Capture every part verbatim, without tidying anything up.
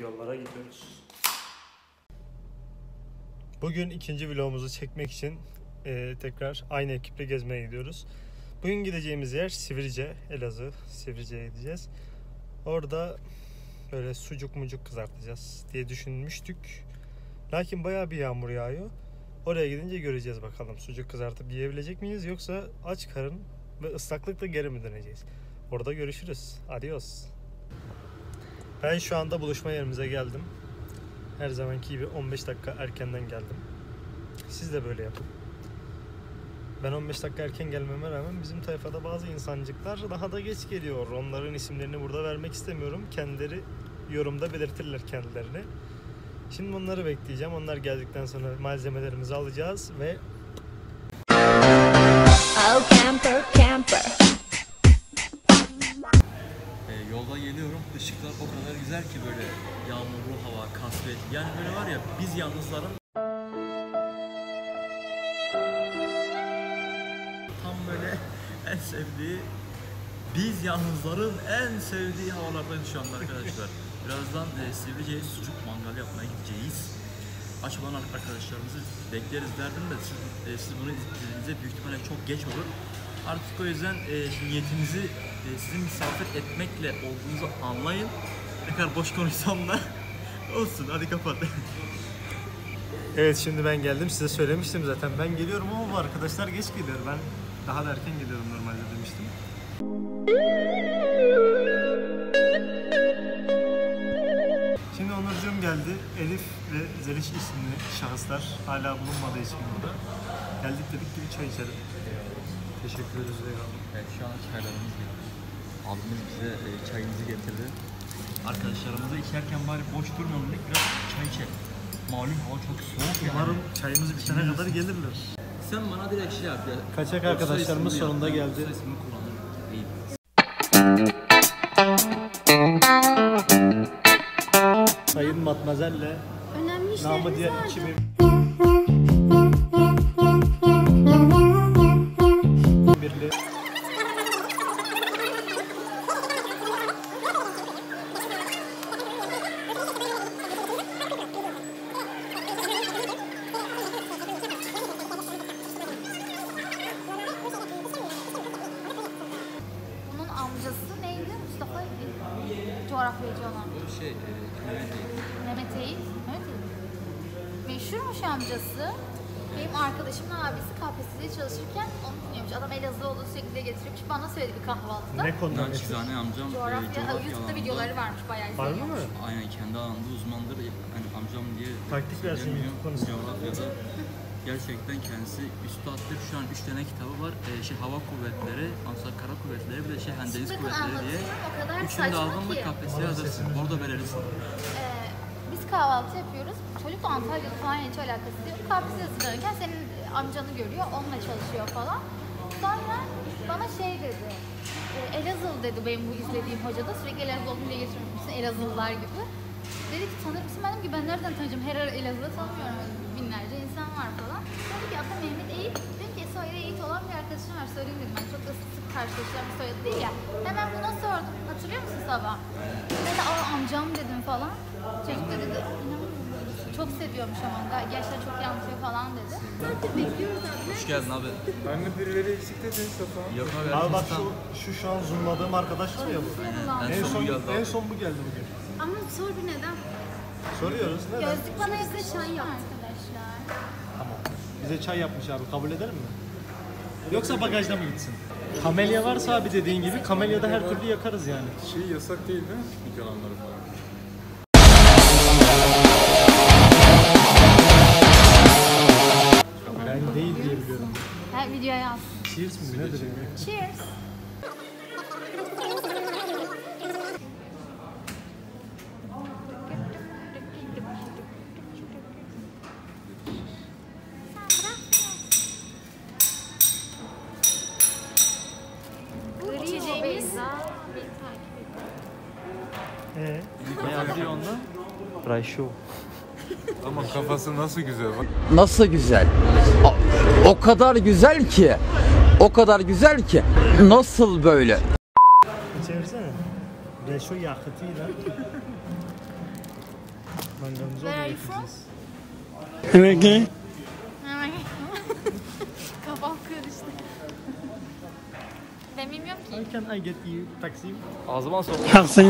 yollara gidiyoruz. Bugün ikinci vlogumuzu çekmek için e, tekrar aynı ekiple gezmeye gidiyoruz. Bugün gideceğimiz yer Sivrice, Elazığ. Sivrice'ye gideceğiz. Orada böyle sucuk mucuk kızartacağız diye düşünmüştük. Lakin bayağı bir yağmur yağıyor. Oraya gidince göreceğiz bakalım. Sucuk kızartıp yiyebilecek miyiz, yoksa aç karın ve ıslaklıkla geri mi döneceğiz? Orada görüşürüz. Adios. Ben şu anda buluşma yerimize geldim. Her zamanki gibi on beş dakika erkenden geldim. Siz de böyle yapın. Ben on beş dakika erken gelmeme rağmen bizim tayfada bazı insancıklar daha da geç geliyor. Onların isimlerini burada vermek istemiyorum. Kendileri yorumda belirtirler kendilerini. Şimdi onları bekleyeceğim. Onlar geldikten sonra malzemelerimizi alacağız ve Oh camper camper. E, yolda geliyorum. Işıklar o kadar güzel ki, böyle yağmurlu hava, kasvet. Yani böyle var ya, biz yalnızların tam böyle en sevdiği, biz yalnızların en sevdiği havalardayız şu anda arkadaşlar. Birazdan e, Sivrice'ye sucuk mangal yapmaya gideceğiz. Aç olan arkadaşlarımızı bekleriz derdim de siz, e, siz bunu izlediğinizde büyük ihtimalle çok geç olur. Artık o yüzden e, niyetimizi e, sizi misafir etmekle olduğunuzu anlayın. Ne kadar boş konuşsam da olsun, hadi kapat. evet, şimdi ben geldim. Size söylemiştim zaten. Ben geliyorum ama bu arkadaşlar geç geliyor. Ben daha da erken geliyorum normalde demiştim. Şimdi Onurcuğum geldi. Elif ve Zeliş isimli şahıslar hala bulunmadığı için burada. Geldik dedik ki bir çay içelim. Teşekkür ederiz. Evet, şu an çaylarımız geldi. Abimiz bize e, çayımızı getirdi. Arkadaşlarımızı içerken bari boş durmayalım dedik, biraz çay içelim. Malum hava çok soğuk yani. Umarım çayımızı bitene kadar gelirler. Sen bana direkt şey yap ya. Kaçak arkadaşlarımız sonunda yap. geldi. Yoksa ismini kullanırım. İyi. Sayın Matmazel'le Önemli namı işlerimiz diğer vardı. iki bin birli Bunun amcası neydi? Mustafa coğrafyacı olan. Şey, e, Mehmet Bey. Mehmet Eğit. Mehmet Eğit. Meşhurmuş amcası. Benim arkadaşımın abisi K P S S'de çalışırken onu dinliyormuş. Adam Elazığ olduğu sürekli de getiriyormuş. Bana söyledi bir kahvaltıda. ne konuda meşhur? Naçizane amcam e, Coğrafya, coğrafya YouTube'da alanında- videoları varmış, bayağı Var mı izleniyormuş. mı? Aynen, kendi alanında uzmandır. Yani amcam diye Taktik versin söylemiyor. YouTube konusunda. Coğrafyada gerçekten kendisi üstattır. Şu an üç tane kitabı var. Ee, şey Hava Kuvvetleri, Ansar Kara Kuvvetleri, bir de şey Hem Deniz Bakın Kuvvetleri diye. anlatıyorum, o kadar Üçünü de saçma aldın mı ki. K P S S'ye hazırsın. Orada verirsin. Ee, biz kahvaltı yapıyoruz. Çocuk da Antalya'da falan, hiç alakası yok. K P S S hazırlanırken senin amcanı görüyor, onunla çalışıyor falan. Sonra bana şey dedi, e, Elazığlı dedi benim bu izlediğim hoca da, sürekli Elazığ olduğunu dile getirmişsin, Elazığlılar gibi. Dedi ki tanır mısın? Ben dedim ki ben nereden tanıyacağım? Her ara Elazığ'da tanımıyorum. Binlerce insan var falan. Dedi ki adı Mehmet Eğit. Dedim ki soyadı Eğit olan bir arkadaşım var, söyleyeyim dedim. Ben çok da sık karşılaşacağım bir soyadı değil ya. Hemen buna sordum. Hatırlıyor musun sabah? Dedi aa amcam dedim falan. Çocuk da dedi inanamıyorum. Çok seviyormuş ama da gençler çok yansıyor falan dedi. Bekliyoruz abi. Hoş geldin abi. Ben de birileri eksik dedin Safa. Yok abi. Abi bak herkes şu, şu şu an zoomladığım arkadaş var ya bu. tam- En En son, son bu geldi en abi. son bu geldi bugün. Ama sor bir neden? Soruyoruz neden? Gözlük bana evde çay yaptı arkadaşlar. Tamam. Bize çay yapmış abi, kabul edelim mi? Yoksa bagajda mı gitsin? Kamelya varsa abi dediğin gibi Kamelya'da her türlü yakarız yani. Şey yasak değil değil mi? Piknik alanları falan. Ben değil diye biliyorum. Her videoya yaz. Cheers mi? Nedir yani? Cheers. Ee? Ne yazıyor onda? Rayşo. Ama kafası nasıl güzel bak. Nasıl güzel? O, o kadar güzel ki. O kadar güzel ki. Nasıl böyle? Çevirsene. Rayşo yakıtıyla. Mangalımızı Where oraya are you from? getireceğiz. Kafam karıştı. Ben bilmiyorum ki. How can I get you taxi? Ağzıma sok.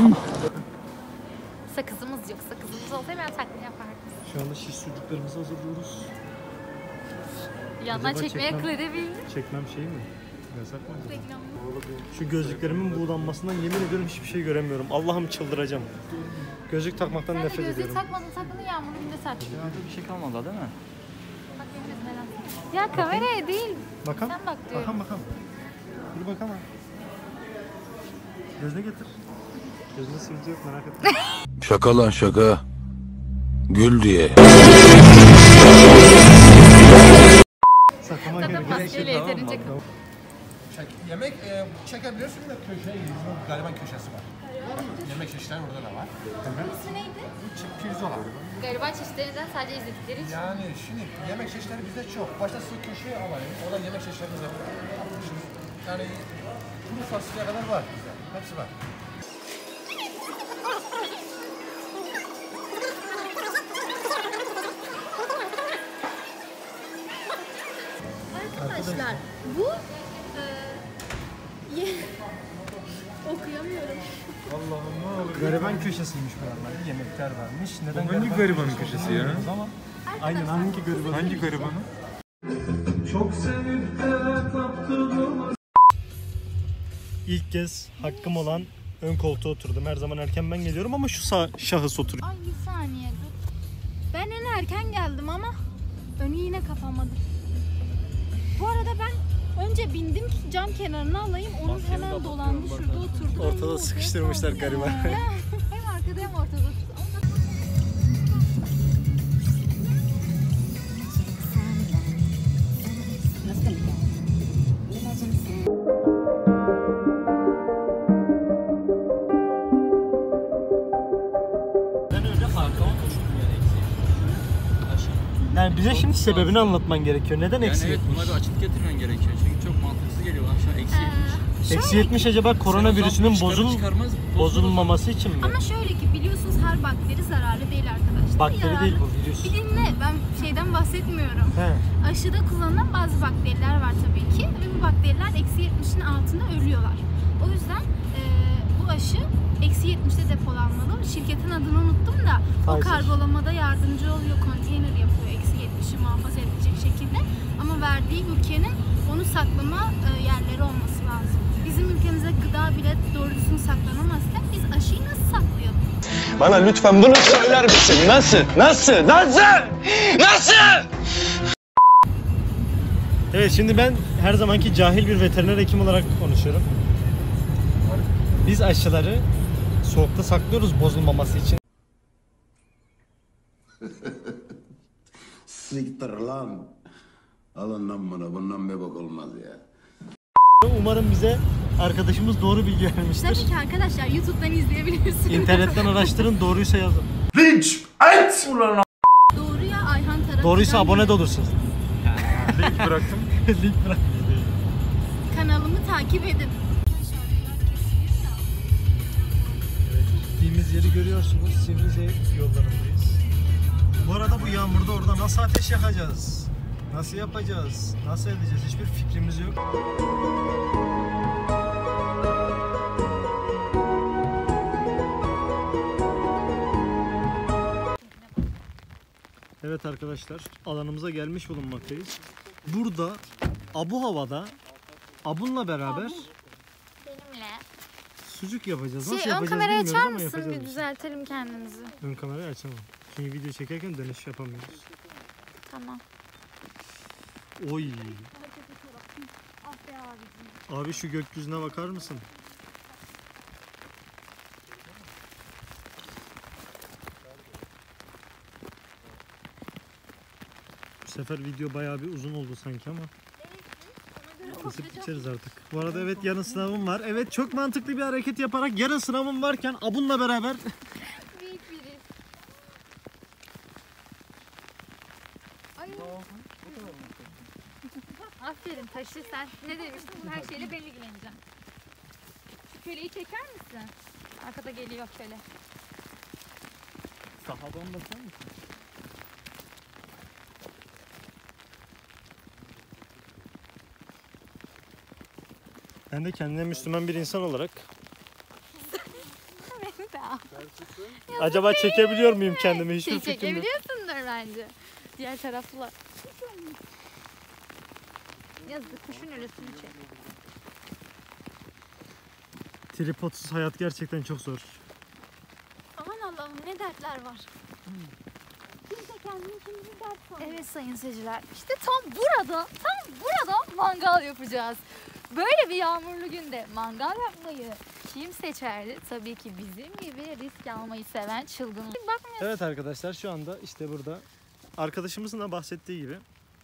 Sakızımız yok. Sakızımız olsa ben taklit yapardım. Şu anda şiş sucuklarımızı hazırlıyoruz. Yandan Acaba çekmeye çekmem- kredibildim. Çekmem şey mi? Yasak mı? acaba? Reklamı. Şu gözlüklerimin buğulanmasından yemin ediyorum hiçbir şey göremiyorum. Allah'ım çıldıracağım. Gözlük takmaktan Sen de nefret gözlüğü ediyorum. takmadın takmadın yağmurun bir de tak. Bir şey kalmadı değil mi? Bak benim gözüme lan. Ya kameraya değil. Bakalım. Sen bak diyorum. Bakalım bakalım. Dur bakalım. Gözüne getir. Gözüne sivilce yok merak etme. Şaka lan şaka. Gül diye. Saklama Zaten gerek yok. maskeyle yeterince kapalı. Yemek e, çekebilirsin de köşeye yüzünün gariban köşesi var. Yemek çeşitleri orada da var. İsmi neydi? Ç- Pirzola. Gariban çeşitlerinden sadece izledikleri için. Yani şimdi yemek çeşitleri bizde çok. Başta size köşeye alayım. Orada yemek çeşitlerimiz var. Şimdi, yani kuru fasulye kadar var bizde. Hepsi var. Arkadaşlar bu e, ye- okuyamıyorum. Gariban köşesiymiş buralarda. Yemekler varmış. Neden Hangi garibanın köşesi ya? bilmiyoruz ama aynen hangi gariban? Hangi garibanı? İlk kez hakkım olan ön koltuğa oturdum. Her zaman erken ben geliyorum ama şu sağ şahıs oturuyor. Ay bir saniye dur. Ben en erken geldim ama önü yine kapamadı. Bu arada ben önce bindim ki cam kenarına alayım. Onun hemen dolandı şurada oturdu. Ben Ortada de ortaya sıkıştırmışlar kaldım gariban. ya. Hem arkada hem ortada. Ben önce Hakan'a koştum yani eksiği. Aşağı. Yani bize şimdi sebebini anlatman gerekiyor. Neden Yani eksi evet yetmiş? buna bir açık getirmen gerekiyor. Çünkü çok mantıksız geliyor bana şu an eksi yetmiş. Eksi yetmiş acaba koronavirüsünün Sen o zaman bozul çıkarır çıkarmaz bozulmaması için mi? Ama şöyle ki biliyorsunuz her bakteri zararlı değil arkadaşlar. Bakteri Yararlı. değil bu, virüs. Bir dinle ben şeyden bahsetmiyorum. He. Aşıda kullanılan bazı bakteriler var tabii ki ve bu bakteriler eksi yetmişin altında ölüyorlar. O yüzden e, bu aşı eksi yetmişte depolanmalı. Şirketin adını unuttum da o Pfizer. kargolamada yardımcı oluyor, konteyner yapıyor eksi yetmişi muhafaza edecek şekilde. Ama verdiği ülkenin onu saklama e, yerleri olması lazım. Bizim ülkemize gıda bile doğru düzgün saklanamazken biz aşıyı nasıl saklayalım? Bana lütfen bunu söyler misin? Nasıl? Nasıl? Nasıl? Nasıl? Evet şimdi ben her zamanki cahil bir veteriner hekim olarak konuşuyorum. Biz aşıları soğukta saklıyoruz bozulmaması için. Siktir lan. Alın lan bana. Bundan bir bak olmaz ya. Umarım bize arkadaşımız doğru bilgi vermiştir. Tabii ki arkadaşlar YouTube'dan izleyebilirsiniz. İnternetten araştırın, doğruysa yazın. Doğruya Ayhan tarafından. Doğruysa abone de olursunuz. Link bıraktım. Link bırak. Kanalımı takip edin. Gittiğimiz yeri görüyorsunuz. Sivrice yollarındayız. Bu arada bu yağmurda orada nasıl ateş yakacağız? Nasıl yapacağız? Nasıl edeceğiz? Hiçbir fikrimiz yok. Evet arkadaşlar, alanımıza gelmiş bulunmaktayız. Burada Abu havada Abun'la beraber Benimle. sucuk yapacağız. Nasıl Şey, ön yapacağız kamerayı bilmiyoruz açar ama mısın? yapacağız Bir bir şey. düzeltelim kendimizi. Ön kamerayı açamam. Çünkü video çekerken dönüş yapamıyoruz. Tamam. Oy. Abi şu gökyüzüne bakar mısın? Bu sefer video bayağı bir uzun oldu sanki ama. Kesip biçeriz artık. Bu arada evet yarın sınavım var. Evet çok mantıklı bir hareket yaparak yarın sınavım varken Abun'la beraber Büyük biri. Ay. Aferin taşı sen. Ne demiştin? Bu her şeyle ben ilgileneceğim. Şu köleyi çeker misin? Arkada geliyor köle. Sahadan da sen misin? Ben de kendine Müslüman bir insan olarak acaba çekebiliyor muyum kendimi? Hiçbir Şey fikrim yok. çekebiliyorsundur bence. Diğer tarafla. Yazık kuşun ölüsünü çek. Tripodsuz hayat gerçekten çok zor. Aman Allah'ım ne dertler var. Kimse kendini kimini dert sanıyor. Evet sayın seyirciler. İşte tam burada, tam burada mangal yapacağız. Böyle bir yağmurlu günde mangal yapmayı kim seçerdi? Tabii ki bizim gibi risk almayı seven çılgınlar. Bakmıyorsun. Evet arkadaşlar şu anda işte burada arkadaşımızın da bahsettiği gibi.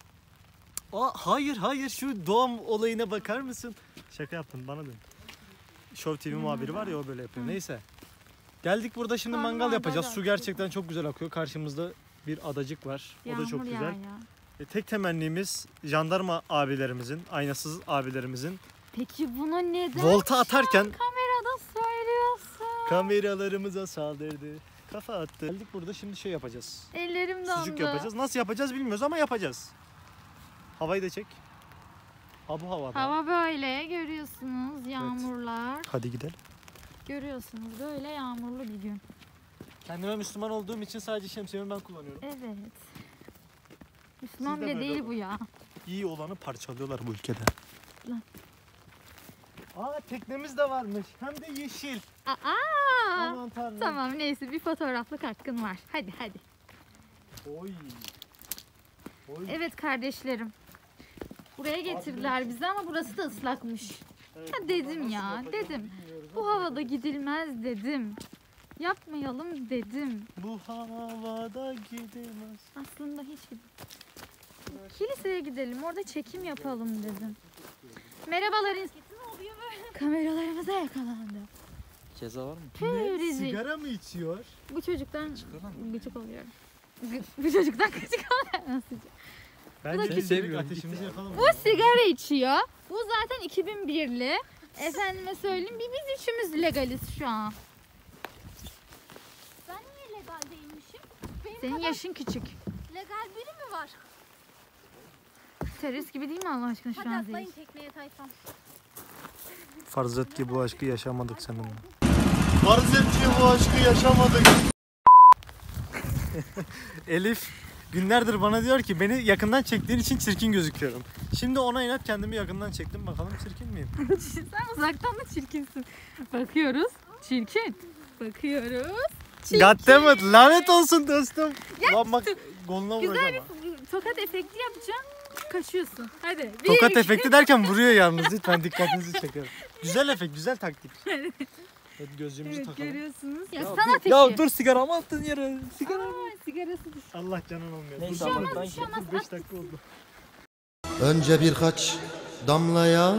Aa, hayır hayır şu doğum olayına bakar mısın? Şaka yaptım bana dön. Show T V muhabiri var ya o böyle yapıyor. Neyse. Geldik burada şimdi Karnım mangal ağrıdı, yapacağız. hadi Su gerçekten çok güzel akıyor. Karşımızda bir adacık var. O da çok güzel. E, tek temennimiz jandarma abilerimizin, aynasız abilerimizin Peki bunu neden volta şu atarken an kamerada söylüyorsun? kameralarımıza saldırdı. Kafa attı. Geldik burada şimdi şey yapacağız. Ellerim dondu. Sucuk yapacağız. Nasıl yapacağız bilmiyoruz ama yapacağız. Havayı da çek. Ha bu havada. Hava böyle görüyorsunuz yağmurlar. Hadi gidelim. Görüyorsunuz böyle yağmurlu bir gün. Kendime Müslüman olduğum için sadece şemsiyemi ben kullanıyorum. Evet. Müslüman Siz de bile böyle değil olun. bu ya. İyi olanı parçalıyorlar bu ülkede. Lan. Aa teknemiz de varmış. Hem de yeşil. Aa! Aman tanrım. Tamam neyse bir fotoğraflık hakkın var. Hadi hadi. Oy. Oy. Evet kardeşlerim. Buraya getirdiler bizi ama burası da ıslakmış. Evet, Ha burada dedim nasıl ya yapacağız dedim. bilmiyoruz Bu ama havada gidilmez dedim. Yapmayalım dedim. Bu havada gidilmez. Aslında hiç gid- Kiliseye gidelim orada çekim yapalım dedim. Merhabalar. ins- Kameralarımıza yakalandı. Ceza var mı? Tüh, rezil. Sigara mı içiyor? Bu çocuktan gıcık oluyorum. Gı- Bu çocuktan gıcık oluyorum. Nasıl? Ben da seni küçük. seviyorum. Ateşimizi yakalım. Bu sigara içiyor. Bu zaten iki bin birli. Efendime söyleyeyim bir biz üçümüz legaliz şu an. Ben niye legal değilmişim? Benim Senin kadar yaşın küçük. legal biri mi var? Terörist gibi değil mi Allah aşkına şu Hadi an atlayın değil? tekneye tayfam. Farz et ki bu aşkı yaşamadık seninle. Farz et ki bu aşkı yaşamadık. Elif günlerdir bana diyor ki beni yakından çektiğin için çirkin gözüküyorum. Şimdi ona inat kendimi yakından çektim. Bakalım çirkin miyim? Sen uzaktan da çirkinsin. Bakıyoruz. Çirkin. Bakıyoruz. Çirkin. Goddammit lanet olsun dostum. Lan bak goluna vuracağım ha. Tokat efekti yapacağım. Kaçıyorsun. Hadi. Bir, Tokat iki- efekti derken vuruyor yalnız. Lütfen dikkatinizi çekerim. Güzel efekt, güzel taktik. Hadi gözlüğümüzü Evet takalım. görüyorsunuz. Ya, Ya sana dur- ateşi. Ya dur sigaramı attın yere. Sigara. Aa, sigarası düştü. Allah canın olmuyor. Neyse, Dur, ama dur, ben dur. şey olmaz. beş dakika oldu. Önce birkaç damlaya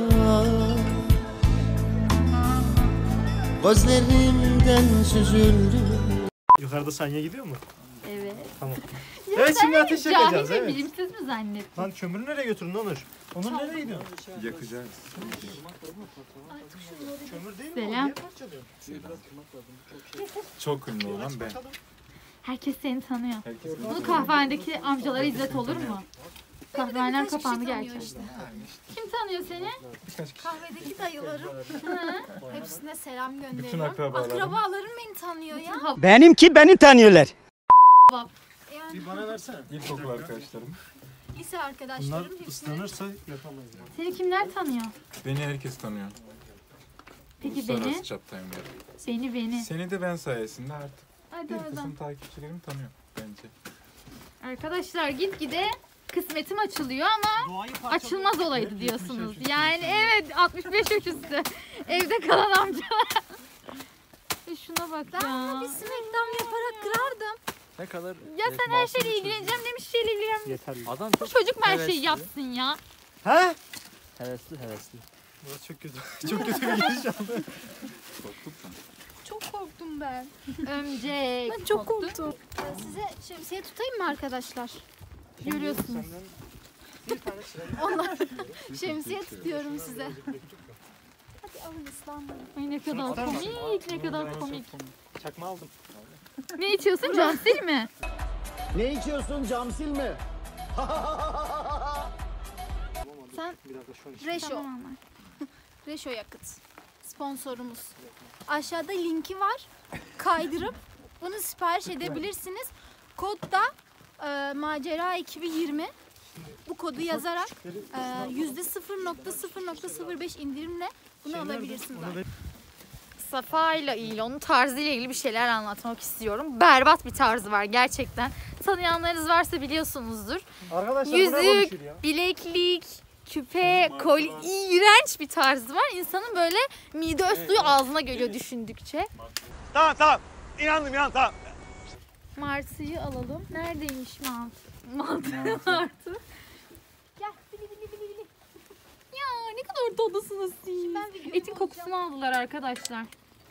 gözlerimden süzüldü. Yukarıda saniye gidiyor mu? Evet. Tamam. Ya Evet, sen şimdi beni ateş cahil yakacağız, ve evet. bilimsiz mi zannettin? Lan kömürü nereye götürdün Onur? Onur nereye gidiyor? Yakacağız. Kömür değil mi Selam. o? Niye parçalıyorsun? Çok ünlü olan ben. Herkes seni tanıyor. Herkes Bunu kahvehanedeki amcalara izlet olur mu? Kahvehaneler kapandı gerçekten. Kim tanıyor seni? Kahvedeki dayılarım. Hepsine selam gönderiyorum. Bütün akrabalarım. Akrabalarım beni tanıyor ya. Benimki beni tanıyorlar. Yani Bir bana versene. İlkokul arkadaşlarım. lise Bunlar arkadaşlarım hepsine. ıslanırsa yapamayız. Yani. Seni kimler tanıyor? Beni herkes tanıyor. Peki Uluslararası beni? çaptayım ben. Beni beni. Seni de ben sayesinde artık Hadi bir oradan. kısım takipçilerim tanıyor bence. Arkadaşlar gitgide kısmetim açılıyor ama Doğayı açılmaz olaydı diyorsunuz. Yani evet altmış beş yaş üstü. Evde kalan amcalar. E şuna bak Ben onu ya. bir smackdown yaparak kırardım. Ne kadar Ya sen her şeyle ilgileneceğim demiş şeyle ilgilenmiyor. Yeter. Adam Bu çok çocuk mu her şeyi hevesli. yapsın ya? He? hevesli hevesli. Burası çok kötü. Çok kötü bir giriş oldu. Korktuk sen. Çok korktum ben. Ömcek. Ben çok korktum. Ee, Size şemsiye tutayım mı arkadaşlar? Görüyorsunuz. Onlar şemsiye tutuyorum size. Hadi alın ıslanmayın. Ay ne kadar komik, ne kadar komik. Çakma aldım. Ne içiyorsun? Camsil mi? Ne içiyorsun camsil mi? Sen Biraz da şunu Reşo. Tamam anlar. Reşo yakıt. Sponsorumuz. Aşağıda linki var. Kaydırıp bunu sipariş edebilirsiniz. Kod da e, macera ekibi yirmi. Bu kodu yazarak e, yüzde sıfır nokta sıfır nokta sıfır beş indirimle bunu alabilirsiniz. Onu ver- Safa ile ilgili, onun tarzıyla ilgili bir şeyler anlatmak istiyorum. Berbat bir tarzı var gerçekten. Tanıyanlarınız varsa biliyorsunuzdur. Arkadaşlar buna Yüzük, konuşur ya. bileklik, küpe, kolye, iğrenç bir tarzı var. İnsanın böyle mide öz suyu ağzına geliyor düşündükçe. Tamam tamam. İnandım inan tamam. Martıyı alalım. Neredeymiş mantı? Mantı, martı. Gel, bili bili bili bili. Ya ne kadar tatlısınız siz. Ben bir gün Etin kokusunu aldılar arkadaşlar.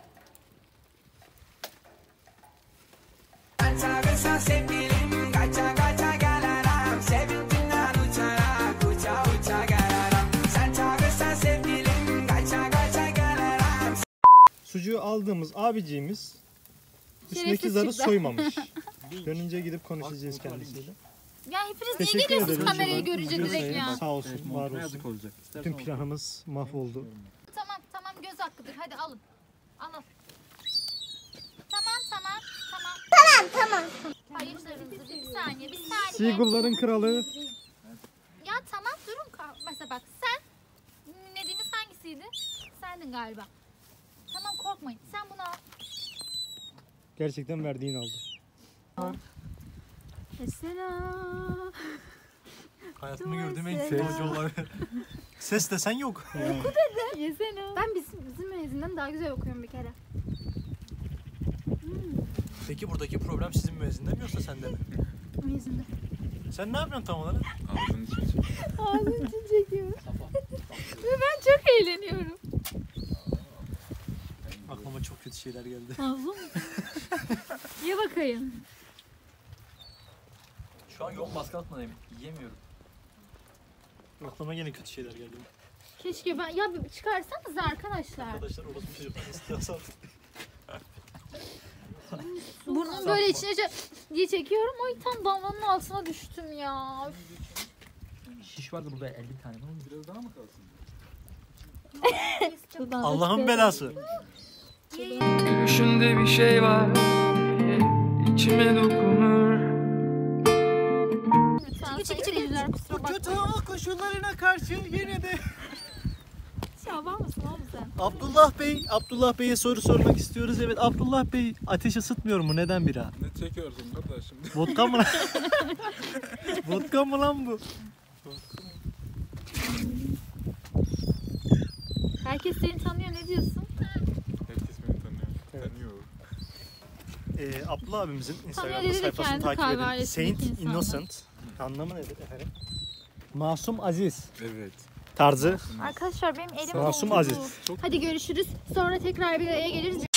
Sucuğu aldığımız abiciğimiz üstündeki Şerefsiz zarı çıktı. soymamış. Dönünce gidip konuşacağız kendisiyle. Ya hepiniz niye Teşekkür geliyorsunuz ederim. kamerayı görünce Biliyorsun direkt ya? Sağ olsun, var olsun. olacak. Tüm planımız mahvoldu. Tamam tamam göz hakkıdır. Hadi alın. Alın. Tamam tamam tamam. Tamam tamam. Hayırlarınızı bir saniye bir saniye. Seagull'ların kralı. Ya tamam durun. kal- Mesela bak sen dinlediğimiz hangisiydi? Sendin galiba. Tamam korkmayın. Sen bunu al. Gerçekten verdiğin aldı. Mesela. Hayatımda gördüğüm en kötü hoca olabilir. Ses desen yok. Yesene. Ben bizim, bizim müezzinden daha güzel okuyorum bir kere. Peki buradaki problem sizin müezzinde mi yoksa sende mi? Müezzinde. Sen ne yapıyorsun tam olarak? Ağzının içine çek. Ağzın için çekiyor. Ve ben çok eğleniyorum. Aklıma çok kötü şeyler geldi. Ağzım. Ye bakayım. Şu an yoğun baskı altındayım. Yiyemiyorum. Aklıma yine kötü şeyler geldi. Keşke ben... Ya bir çıkarsanız arkadaşlar. Arkadaşlar orası bir çocuklar istiyorsan. Burnum böyle içine çe- diye çekiyorum. Ay tam damlanın altına düştüm ya. Şiş vardı burada elli tane. Biraz daha mı kalsın? Allah'ın belası. Gülüşünde bir şey var, içime dokunur. Çekil çekil çekil. Kusura bakma. Kötü hava koşullarına karşı yine de. Şaban mısın oğlum sen? Abdullah Bey, Abdullah Bey'e soru sormak istiyoruz. Evet, Abdullah Bey ateş ısıtmıyor mu? Neden bira? Ne çekiyorsun kardeşim? Vodka mı lan? Vodka mı lan bu? Herkes seni tanıyor, ne diyorsun? Herkes beni tanıyor. Tanıyor. Ee, Abdullah abimizin Tanıyor Instagram'da dedi de sayfasını kendi takip edin. kahvehanesindeki Saint insanlar. Innocent. Anlamı nedir efendim? Masum Aziz Evet. tarzı. Arkadaşlar benim elim Masum oldu. Aziz. Hadi görüşürüz. Sonra tekrar bir araya geliriz.